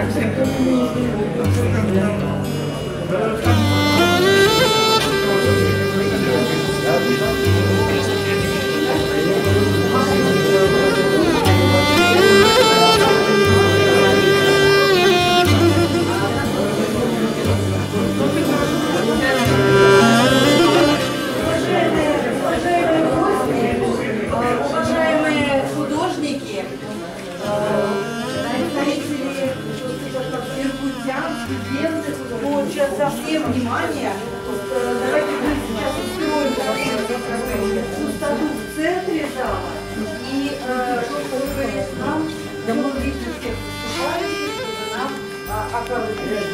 Всем внимание, давайте мы сейчас устроим пустоту в центре зала и чтобы нам давно видно всех выступающих, чтобы нам оказывать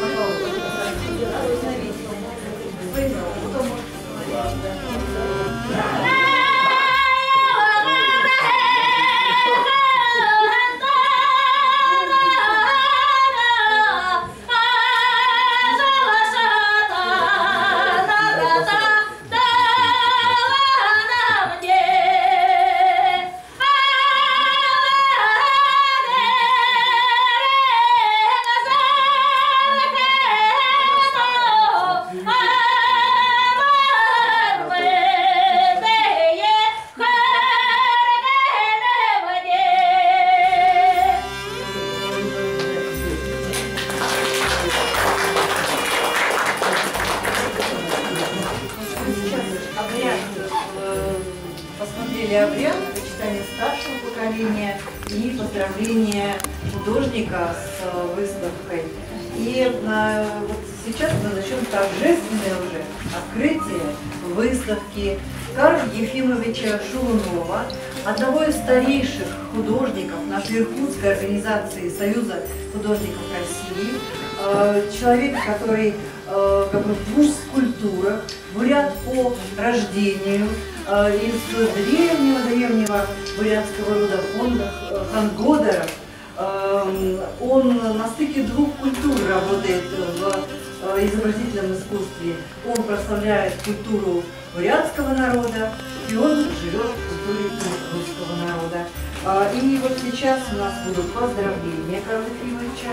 обряд почитания старшего поколения и поздравления художника с выставкой. И вот сейчас мы начнем торжественное уже открытие выставки Карла Ефимовича Шулунова, одного из старейших художников нашей Иркутской организации Союза художников России, человек, который в двух культурах, бурят по рождению, из древнего бурятского рода хангодаров. Он на стыке двух культур работает в изобразительном искусстве. Он прославляет культуру бурятского народа, и он живет в культуре русского народа. И вот сейчас у нас будут поздравления Карла Ефимовича.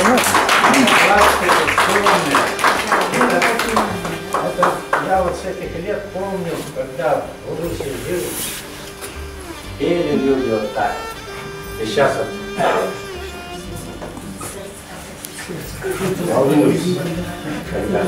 Я вот с этих лет помню, когда в Руси жили, пели люди вот так. И сейчас вот волнуюсь, когда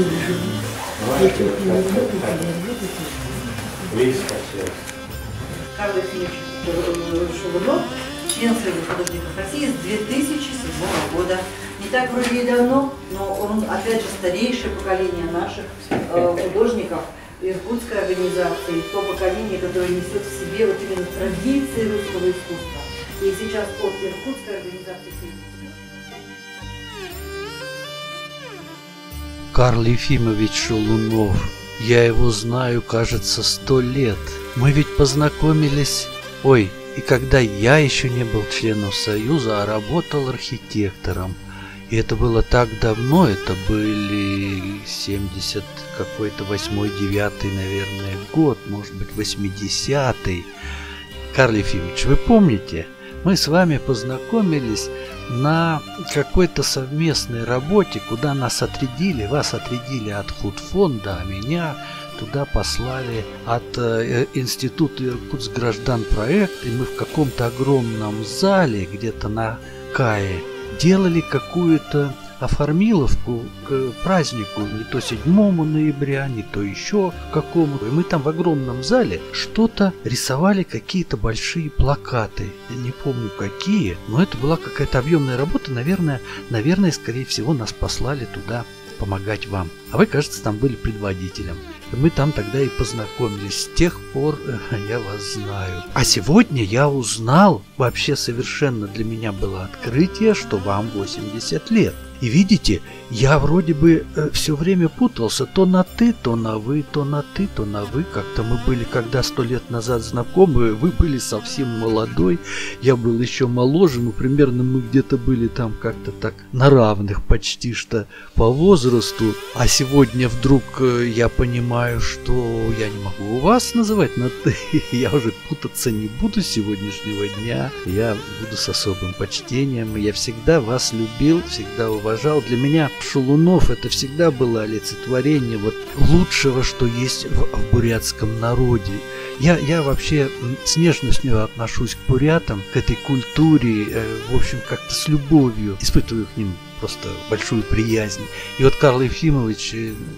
близко все. Карл Ефимович Шулунов, член Союза художников России с 2007 года. Не так вроде и давно, но он опять же старейшее поколение наших художников Иркутской организации, то поколение, которое несет в себе вот именно традиции русского искусства. И сейчас от Иркутской организации. Карл Ефимович Шулунов. Я его знаю, кажется, 100 лет. Мы ведь познакомились... Ой, и когда я еще не был членом Союза, а работал архитектором. И это было так давно, это были 70 какой-то 8-9, наверное, год, может быть 80-й. Карл Ефимович, вы помните, мы с вами познакомились на какой-то совместной работе, куда нас отрядили, вас отрядили от худфонда, а меня туда послали от Института Иркутскгражданпроект, и мы в каком-то огромном зале, где-то на Кае, делали какую-то оформиловку к празднику, не то 7 ноября, не то еще какому-то. И мы там в огромном зале что-то рисовали, какие-то большие плакаты. Я не помню какие, но это была какая-то объемная работа. Наверное, скорее всего, нас послали туда помогать вам. А вы, кажется, там были предводителем. И мы там тогда и познакомились. С тех пор я вас знаю. А сегодня я узнал, вообще совершенно для меня было открытие, что вам 80 лет. И видите, я вроде бы все время путался то на «ты», то на «вы», то на «ты», то на «вы». Как-то мы были, когда 100 лет назад знакомы, вы были совсем молодой, я был еще моложе, ну, примерно мы где-то были там как-то так на равных почти что по возрасту. А сегодня вдруг я понимаю, что я не могу вас называть на «ты». Я уже путаться не буду с сегодняшнего дня. Я буду с особым почтением. Я всегда вас любил, всегда уважал. Для меня Шалунов это всегда было олицетворение вот лучшего, что есть в бурятском народе. Я вообще с нежностью отношусь к бурятам, к этой культуре, в общем, как-то с любовью. Испытываю к ним просто большую приязнь. И вот Карл Ефимович,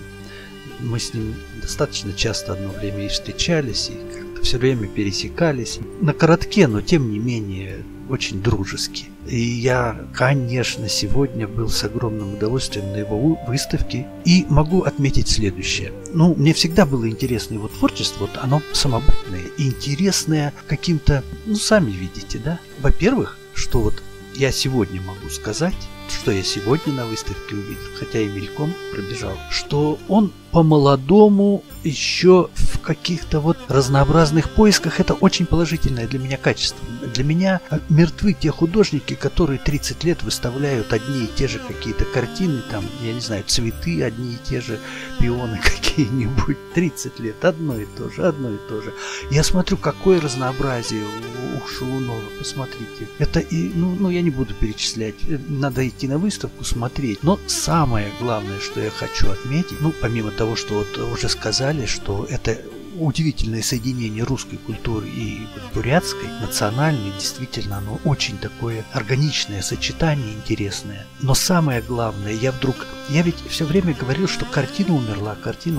мы с ним достаточно часто одно время и встречались, и как-то все время пересекались. На коротке, но тем не менее очень дружески. И я, конечно, сегодня был с огромным удовольствием на его выставке. И могу отметить следующее. Ну, мне всегда было интересно его творчество. Вот оно самобытное, интересное каким-то, ну, сами видите, да? Во-первых, что вот я сегодня могу сказать, что я сегодня на выставке увидел, хотя и мельком пробежал, что он по-молодому еще в каких-то вот разнообразных поисках. Это очень положительное для меня качество. Для меня мертвы те художники, которые 30 лет выставляют одни и те же какие-то картины, там, я не знаю, цветы, одни и те же, пионы какие-нибудь, 30 лет, одно и то же, одно и то же. Я смотрю, какое разнообразие у Шалунова, посмотрите. Это и, ну, я не буду перечислять, надо идти на выставку, смотреть. Но самое главное, что я хочу отметить, ну, помимо того, что вот уже сказали, что это удивительное соединение русской культуры и бурятской, национальной, действительно, оно очень такое органичное сочетание, интересное. Но самое главное, я ведь все время говорил, что картина умерла,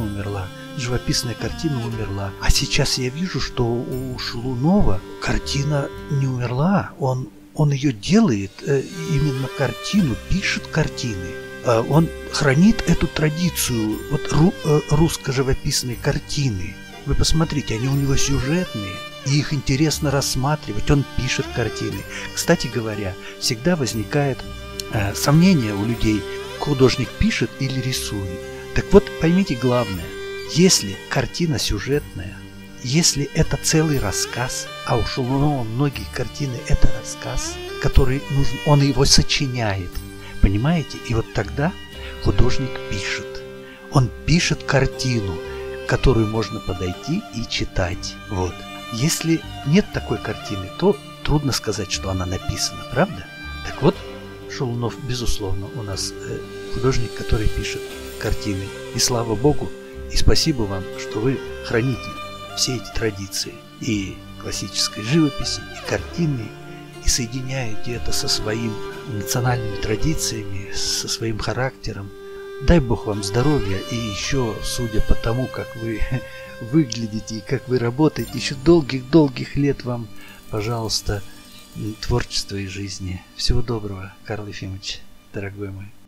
живописная картина умерла. А сейчас я вижу, что у Шалунова картина не умерла, он ее делает, именно картину, пишет картины. Он хранит эту традицию вот русско-живописной картины. Вы посмотрите, они у него сюжетные, и их интересно рассматривать. Он пишет картины. Кстати говоря, всегда возникает сомнение у людей, художник пишет или рисует. Так вот, поймите главное, если картина сюжетная, если это целый рассказ, а у Шалунова многие картины это рассказ, который нужен, он его сочиняет. Понимаете? И вот тогда художник пишет. Он пишет картину, которую можно подойти и читать. Вот. Если нет такой картины, то трудно сказать, что она написана, правда? Так вот, Шалунов, безусловно, у нас художник, который пишет картины. И слава Богу, и спасибо вам, что вы храните все эти традиции и классической живописи, и картины, и соединяете это со своими национальными традициями, со своим характером. Дай Бог вам здоровья, и еще, судя по тому, как вы выглядите и как вы работаете, еще долгих-долгих лет вам, пожалуйста, творчества и жизни. Всего доброго, Карл Ефимович, дорогой мой.